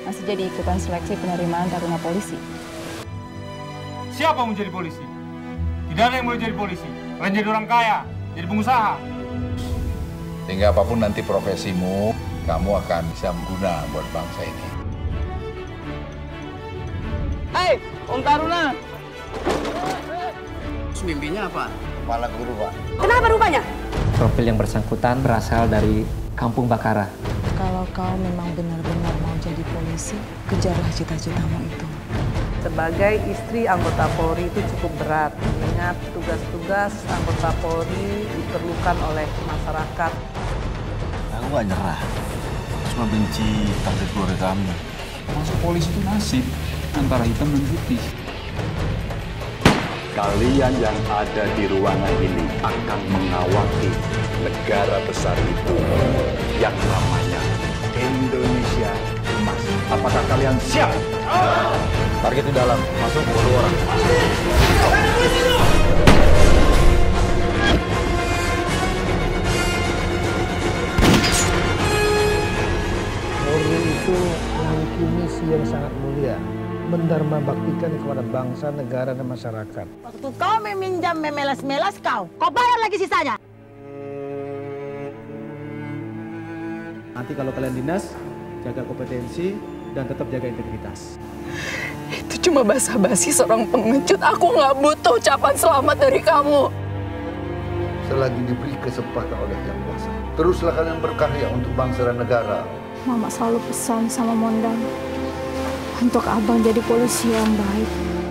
masih jadi ikutan seleksi penerimaan taruna polisi. Siapa mau jadi polisi? Tidak ada yang boleh jadi polisi. Kalian jadi orang kaya, jadi pengusaha. Sehingga apapun nanti profesimu, kamu akan bisa berguna buat bangsa ini. Hei, Om Taruna! Mimpinya apa? Kepala guru, Pak. Kenapa rupanya? Profil yang bersangkutan berasal dari Kampung Bakara. Kalau kau memang benar-benar mau jadi polisi, kejarlah cita-citamu itu. Sebagai istri anggota Polri itu cukup berat, mengingat tugas-tugas anggota Polri diperlukan oleh masyarakat. Aku gak nyerah, cuma benci takdir keluarga kami. Masuk polisi itu nasib, antara hitam dan putih. Kalian yang ada di ruangan ini akan mengawaki negara besar itu yang namanya Indonesia Emas. Apakah kalian siap? Target di dalam, masuk 10 orang. Polri itu memiliki misi yang sangat mulia, mendharma baktikan kepada bangsa, negara, dan masyarakat. Waktu kau meminjam memelas-melas kau bayar lagi sisanya. Nanti kalau kalian dinas, jaga kompetensi dan tetap jaga integritas. Itu cuma basa-basi seorang pengecut. Aku nggak butuh ucapan selamat dari kamu. Selagi diberi kesempatan oleh Yang Kuasa, teruslah kalian berkarya untuk bangsa dan negara. Mama selalu pesan sama Mondang untuk abang jadi polisi yang baik.